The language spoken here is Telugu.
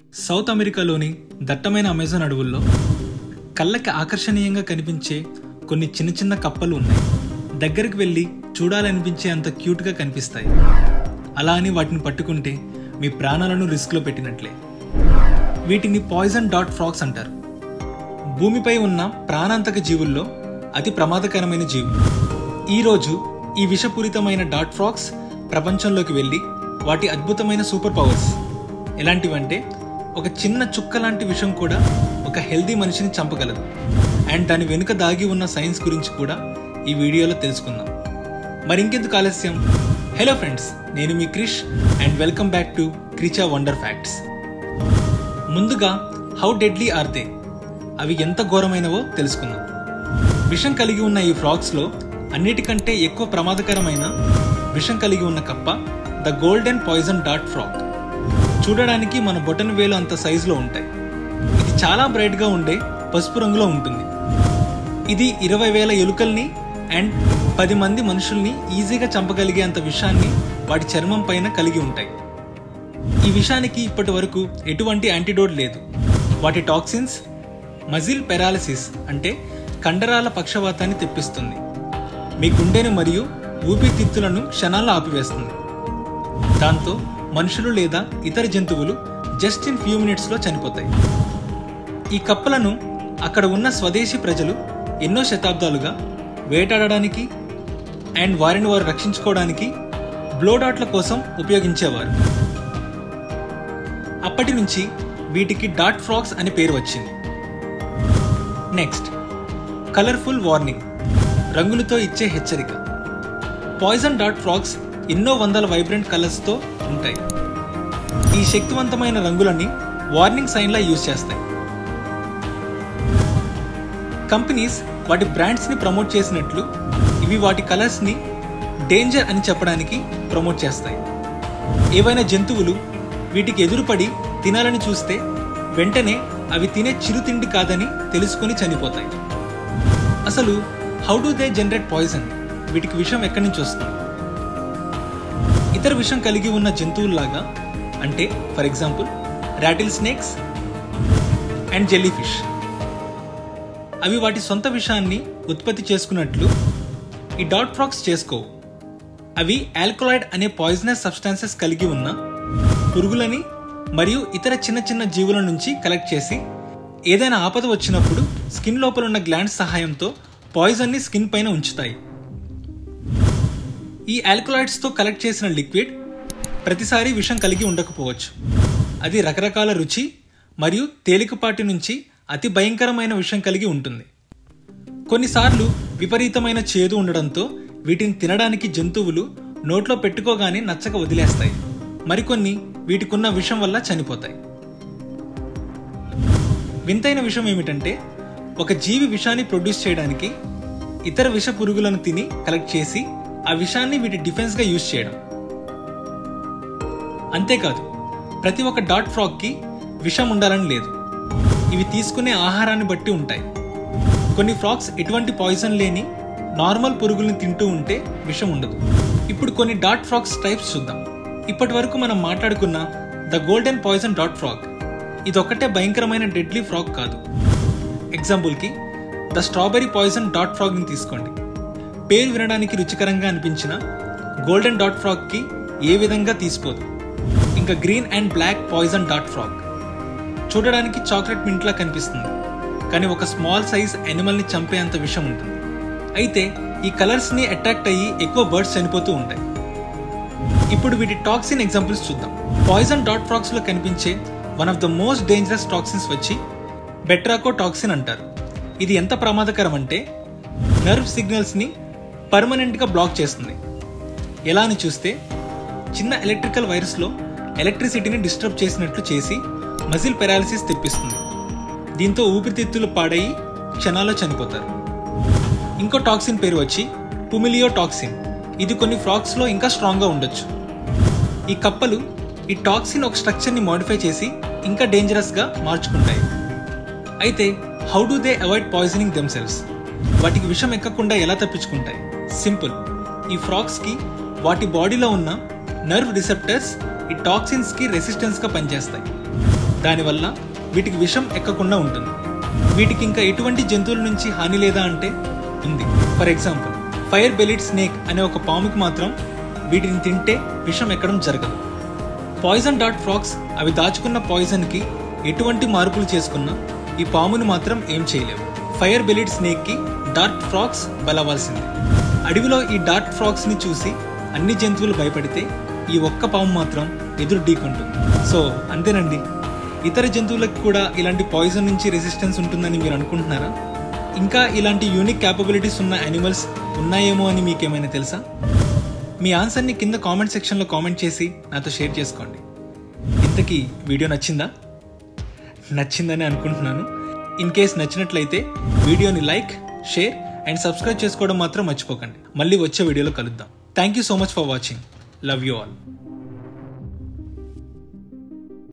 సౌత్ అమెరికాలోని దట్టమైన అమెజాన్ అడవుల్లో కళ్ళకి ఆకర్షణీయంగా కనిపించే కొన్ని చిన్న చిన్న కప్పలు ఉన్నాయి. దగ్గరికి వెళ్ళి చూడాలనిపించే అంత క్యూట్గా కనిపిస్తాయి. అలా అని వాటిని పట్టుకుంటే మీ ప్రాణాలను రిస్క్లో పెట్టినట్లే. వీటిని పాయిజన్ డాట్ ఫ్రాగ్స్ అంటారు. భూమిపై ఉన్న ప్రాణాంతక జీవుల్లో అతి ప్రమాదకరమైన జీవులు. ఈరోజు ఈ విషపూరితమైన డాట్ ఫ్రాగ్స్ ప్రపంచంలోకి వెళ్ళి వాటి అద్భుతమైన సూపర్ పవర్స్ ఎలాంటివంటే, ఒక చిన్న చుక్క లాంటి విషం కూడా ఒక హెల్దీ మనిషిని చంపగలదు. అండ్ దాని వెనుక దాగి ఉన్న సైన్స్ గురించి కూడా ఈ వీడియోలో తెలుసుకుందాం. మరింకెందుకు ఆలస్యం, హలో ఫ్రెండ్స్, నేను మీ Krish and welcome back to Kricha wonder facts. ముందుగా, హౌ డెడ్లీ ఆర్ దే? అవి ఎంత ఘోరమైనవో తెలుసుకుందాం. విషం కలిగి ఉన్న ఈ ఫ్రాగ్స్లో అన్నిటికంటే ఎక్కువ ప్రమాదకరమైన విషం కలిగి ఉన్న కప్ప ద గోల్డెన్ పాయిజన్ డాట్ ఫ్రాగ్. చూడడానికి మన బొటన్ వేలు అంత సైజులో ఉంటాయి. ఇది చాలా బ్రైట్గా ఉండే పసుపు రంగులో ఉంటుంది. ఇది 20,000 ఎలుకల్ని అండ్ 10 మంది మనుషుల్ని ఈజీగా చంపగలిగే అంత విషాన్ని వాటి చర్మం పైన కలిగి ఉంటాయి. ఈ విషానికి ఇప్పటి వరకు ఎటువంటి యాంటీడోట్ లేదు. వాటి టాక్సిన్స్ మజిల్ పెరాలసిస్ అంటే కండరాల పక్షవాతాన్ని తెప్పిస్తుంది. మీ గుండెను మరియు ఊపిరితిత్తులను క్షణాల్లో ఆపివేస్తుంది. దాంతో మనుషులు లేదా ఇతర జంతువులు జస్ట్ ఇన్ ఫ్యూ మినిట్స్లో చనిపోతాయి. ఈ కప్పలను అక్కడ ఉన్న స్వదేశీ ప్రజలు ఎన్నో శతాబ్దాలుగా వేటాడడానికి అండ్ వారిని వారు రక్షించుకోవడానికి బ్లోడాట్ల కోసం ఉపయోగించేవారు. అప్పటి నుంచి వీటికి డాట్ ఫ్రాగ్స్ అనే పేరు వచ్చింది. నెక్స్ట్, కలర్ఫుల్ వార్నింగ్, రంగులతో ఇచ్చే హెచ్చరిక. పాయిజన్ డాట్ ఫ్రాగ్స్ ఎన్నో వందల వైబ్రెంట్ కలర్స్తో ఉంటాయి. ఈ శక్తివంతమైన రంగులని వార్నింగ్ సైన్లా యూజ్ చేస్తాయి. కంపెనీస్ వాటి బ్రాండ్స్ని ప్రమోట్ చేసినట్లు ఇవి వాటి కలర్స్ని డేంజర్ అని చెప్పడానికి ప్రమోట్ చేస్తాయి. ఏవైనా జంతువులు వీటికి ఎదురుపడి తినాలని చూస్తే వెంటనే అవి తినే చిరుతిండి కాదని తెలుసుకొని చనిపోతాయి. అసలు how do they generate poison? వీటికి విషం ఎక్కడి నుంచి వస్తుంది? ఇతర విషం కలిగి ఉన్న జంతువుల్లాగా, అంటే for example rattlesnakes and jellyfish, అవి వాటి సొంత విషాన్ని ఉత్పత్తి చేసుకున్నట్లు ఈ డాట్ ఫ్రాగ్స్ చేసుకోవు. అవి ఆల్కలాయిడ్ అనే పాయిజనస్ సబ్స్టాన్సెస్ కలిగి ఉన్న పురుగులని మరియు ఇతర చిన్న చిన్న జీవుల నుంచి కలెక్ట్ చేసి ఏదైనా ఆపద వచ్చినప్పుడు స్కిన్ లోపల ఉన్న గ్లాండ్స్ సహాయంతో పాయిజన్ని స్కిన్ పైన ఉంచుతాయి. ఈ ఆల్కలాయిడ్స్తో కలెక్ట్ చేసిన లిక్విడ్ ప్రతిసారి విషం కలిగి ఉండకపోవచ్చు. అది రకరకాల రుచి మరియు తేలికపాటి నుంచి అతి భయంకరమైన విషం కలిగి ఉంటుంది. కొన్నిసార్లు విపరీతమైన చేదు ఉండడంతో వీటిని తినడానికి జంతువులు నోట్లో పెట్టుకోగానే నచ్చక వదిలేస్తాయి. మరికొన్ని వీటికున్న విషం వల్ల చనిపోతాయి. వింతైన విషయం ఏమిటంటే, ఒక జీవి విషాన్ని ప్రొడ్యూస్ చేయడానికి ఇతర విష పురుగులను తిని కలెక్ట్ చేసి ఆ విషాన్ని వీటి డిఫెన్స్గా యూజ్ చేయడం. అంతేకాదు, ప్రతి ఒక్క డాట్ ఫ్రాగ్కి విషం ఉండాలని లేదు. ఇవి తీసుకునే ఆహారాన్ని బట్టి ఉంటాయి. కొన్ని ఫ్రాగ్స్ ఎటువంటి పాయిజన్ లేని నార్మల్ పురుగుల్ని తింటూ ఉంటే విషం ఉండదు. ఇప్పుడు కొన్ని డాట్ ఫ్రాగ్స్ టైప్స్ చూద్దాం. ఇప్పటి వరకు మనం మాట్లాడుకున్న ద గోల్డెన్ పాయిజన్ డాట్ ఫ్రాగ్ ఇదొక్కటే భయంకరమైన డెడ్లీ ఫ్రాగ్ కాదు. ఎగ్జాంపుల్కి ద స్ట్రాబెరీ పాయిజన్ డాట్ ఫ్రాగ్ని తీసుకోండి. పేరు వినడానికి రుచికరంగా అనిపించిన గోల్డెన్ డాట్ ఫ్రాగ్కి ఏ విధంగా తీసిపోదు. ఇంకా గ్రీన్ అండ్ బ్లాక్ పాయిజన్ డాట్ ఫ్రాగ్ చూడడానికి చాక్లెట్ మింట్లా కనిపిస్తుంది, కానీ ఒక స్మాల్ సైజ్ యానిమల్ని చంపే అంత విషం ఉంటుంది. అయితే ఈ కలర్స్ని అట్రాక్ట్ అయ్యి ఎక్కువ బర్డ్స్ చనిపోతూ ఉంటాయి. ఇప్పుడు వీటి టాక్సిన్ ఎగ్జాంపుల్స్ చూద్దాం. పాయిజన్ డాట్ ఫ్రాగ్స్లో కనిపించే one of the most dangerous toxins వచ్చి బెట్రాకో టాక్సిన్ అంటారు. ఇది ఎంత ప్రమాదకరం అంటే నర్వ్ సిగ్నల్స్ని పర్మనెంట్గా బ్లాక్ చేస్తుంది. ఎలా అని చూస్తే, చిన్న ఎలక్ట్రికల్ వైర్స్లో ఎలక్ట్రిసిటీని డిస్టర్బ్ చేసినట్లు చేసి మజిల్ పెరాలసిస్ తెప్పిస్తుంది. దీంతో ఊపిరితిత్తులు పాడయి క్షణాల్లో చనిపోతారు. ఇంకో టాక్సిన్ పేరు వచ్చి పుమిలియో టాక్సిన్. ఇది కొన్ని ఫ్రాగ్స్లో ఇంకా స్ట్రాంగ్గా ఉండొచ్చు. ఈ కప్పలు ఈ టాక్సిన్ ఒక స్ట్రక్చర్ని మోడిఫై చేసి ఇంకా డేంజరస్గా మార్చుకుంటాయి. అయితే how do they avoid poisoning themselves? వాటికి విషం ఎక్కకుండా ఎలా తప్పించుకుంటాయి? సింపుల్, ఈ ఫ్రాగ్స్కి వాటి బాడీలో ఉన్న నర్వ్ రిసెప్టర్స్ ఈ టాక్సిన్స్కి రెసిస్టెన్స్గా పనిచేస్తాయి. దానివల్ల వీటికి విషం ఎక్కకుండా ఉంటుంది. వీటికి ఇంకా ఎటువంటి జంతువుల నుంచి హాని లేదా అంటే ఉంది. For example, fire bellied snake అనే ఒక పాముకి మాత్రం వీటిని తింటే విషం ఎక్కడం జరగదు. పాయిజన్ డార్ట్ ఫ్రాగ్స్ అవి దాచుకున్న పాయిజన్కి ఎటువంటి మార్పులు చేసుకున్నా ఈ పాముని మాత్రం ఏం చేయలేవు. ఫైర్ బెలిడ్ స్నేక్కి డార్ట్ ఫ్రాగ్స్ బలవాల్సింది. అడవిలో ఈ డార్ట్ ఫ్రాగ్స్ని చూసి అన్ని జంతువులు భయపడితే ఈ ఒక్క పాము మాత్రం ఎదురు ఢీకొంటుంది. సో అంతేనండి, ఇతర జంతువులకు కూడా ఇలాంటి పాయిజన్ నుంచి రెసిస్టెన్స్ ఉంటుందని మీరు అనుకుంటున్నారా? ఇంకా ఇలాంటి యూనిక్ క్యాపబిలిటీస్ ఉన్న యానిమల్స్ ఉన్నాయేమో అని మీకేమైనా తెలుసా? మీ ఆన్సర్ని కింద కామెంట్ సెక్షన్లో కామెంట్ చేసి నాతో షేర్ చేసుకోండి. ఇంతకీ వీడియో నచ్చిందని అనుకుంటున్నాను. ఇన్ కేస్ నచ్చినట్లయితే వీడియోని లైక్, షేర్ అండ్ సబ్స్క్రైబ్ చేసుకోవడం మాత్రం మర్చిపోకండి. మళ్ళీ వచ్చే వీడియోలో కలుద్దాం. Thank you so much for watching. Love you all.